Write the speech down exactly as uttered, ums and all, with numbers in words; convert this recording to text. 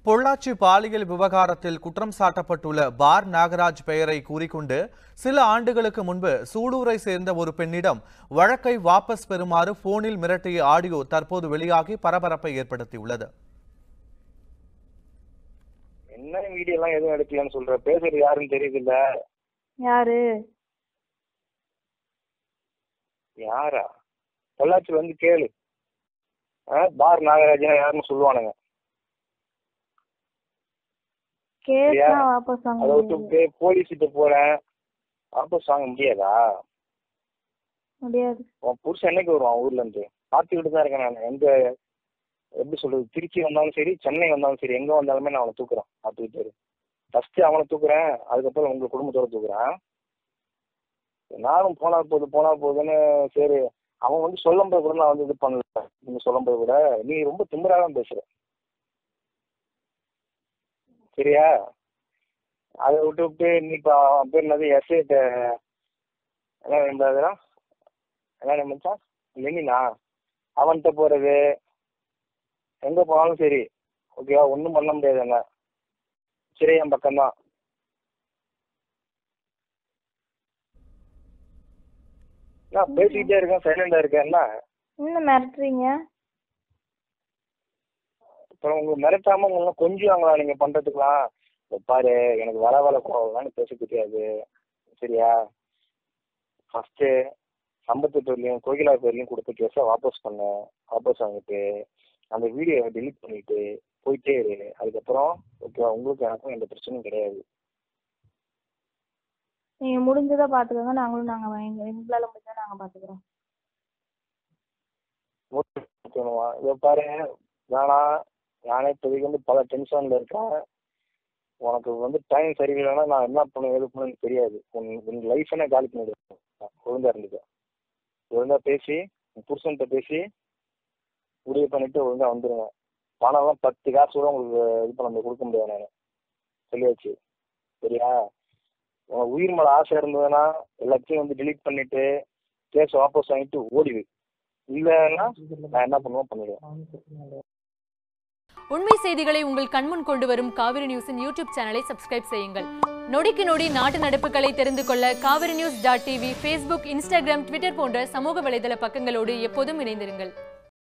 பொள்ளாச்சி பாலியல் விவகாரத்தில் குற்றம் சாட்டப்பட்டுள்ள பார் நாகராஜ் பெயரை கூறிக்கொண்டு சில ஆண்டுகளுக்கு முன்பு சூலூரை சேர்ந்த ஒரு பெண்ணிடம் வழக்கை வாபஸ் பெறுமாறு போனில் மிரட்டிய ஆடியோ தற்போது வெளியாகி பரபரப்பை ஏற்படுத்தியுள்ளது. என்ன வீடியோ எல்லாம் எதுவும் எடுக்கலன்னு சொல்ற, பேசுறது யாருன்னு தெரியுதுல்ல? யாரு யாரா? பொள்ளாச்சி வந்து கேளு. பார் நாகராஜன் யாருன்னு சொல்லுவானுங்க. போலீஸ் கிட்ட போறேன், வாபஸ் வாங்க முடியாதா? முடியாது. உன் புருஷன் என்னைக்கு வருவான் ஊர்ல இருந்து? பார்த்துக்கிட்டு தான் இருக்கேன் நான். எங்க எப்படி சொல்றது, திருச்சி வந்தாலும் சரி, சென்னை வந்தாலும் சரி, எங்க வந்தாலுமே நான் அவனை தூக்குறேன். பார்த்துக்கிட்டு ஃபர்ஸ்ட் அவனை தூக்குறேன், அதுக்கப்புறம் உங்க குடும்பத்தோட தூக்குறேன். நானும் போனா போகுது போனா போகுதுன்னு சரி. அவன் வந்து சொல்லும் போது கூட நான் வந்து இது பண்ணல. நீங்க சொல்லும் போது கூட நீ ரொம்ப திமிராதான் பேசுற, சரியா? அதை விட்டு விட்டு நீ இப்போ பேர் என்னது எஸ்ஐட்ட என்ன நம்புறதுனா என்ன நம்பிச்சா லெனினா அவன்கிட்ட போறது, எங்க போனாலும் சரி ஓகேவா, ஒன்றும் பண்ண முடியாது. என்ன சரி, என் பக்கம்தான். நான் பேசிக்கிட்டே இருக்கேன், சைலண்டா இருக்கேன். என்ன இன்னும் மிரட்டுறீங்க? அப்புறம் உங்களுக்கு மிரட்டாம உங்களுக்கு கொஞ்சுவாங்களா நீங்க பண்றதுக்குலாம்? பாரு, எனக்கு வர வர போகலான்னு பேச தெரியாது, சரியா? ஃபர்ஸ்ட் சம்பத்து பேர்லையும் கோகிலா பேர்லையும் கொடுத்த கேஸை வாபஸ் பண்ண, வாபஸ் வாங்கிட்டு அந்த வீடியோ டெலிட் பண்ணிட்டு போயிட்டே இரு. அதுக்கப்புறம் ஓகேவா, உங்களுக்கு எனக்கும் எந்த பிரச்சனையும் கிடையாது. நீங்க முடிஞ்சதை பாத்துக்கோங்க, நாங்களும் நாங்க எங்களால முடிஞ்சதை நாங்க பாத்துக்கிறோம். இதை பாரு வேணா, நானே இப்போதைக்கு வந்து பல டென்ஷன்ல இருக்கேன். உனக்கு வந்து டைம் சரியில்லைன்னா நான் என்ன பண்ண எது பண்ணு தெரியாது. உன் உன் லைஃப் என்ன காலி பண்ணிடுவேன். ஒழுங்கா இருந்துக்க, ஒழுங்கா பேசி உன் புருஷன்கிட்ட பேசி முடிவு பண்ணிட்டு ஒழுங்கா வந்துடுங்க. பணம்லாம் பத்து காசு கூட உங்களுக்கு இது பண்ண கொடுக்க முடியாது, நான் சொல்லியாச்சு, சரியா? உனக்கு உயிர் மேல ஆசை இருந்ததுன்னா எல்லாத்தையும் வந்து டிலீட் பண்ணிட்டு கேஸ் வாபஸ் வாங்கிட்டு ஓடிடு. இல்லைன்னா நான் என்ன பண்ணுவோம் பண்ணிடுவேன். உண்மை செய்திகளை உங்கள் கண்முன் கொண்டு வரும் காவிரி நியூஸின் யூடியூப் சேனலை சப்ஸ்கிரைப் செய்யுங்கள். நொடிக்கு நொடி நாட்டு நடப்புகளை தெரிந்து கொள்ள Kaveri news dot TV, Facebook, Instagram, Twitter போன்ற சமூக வலைதள பக்கங்களோடு எப்போதும் இணைந்திருங்கள்.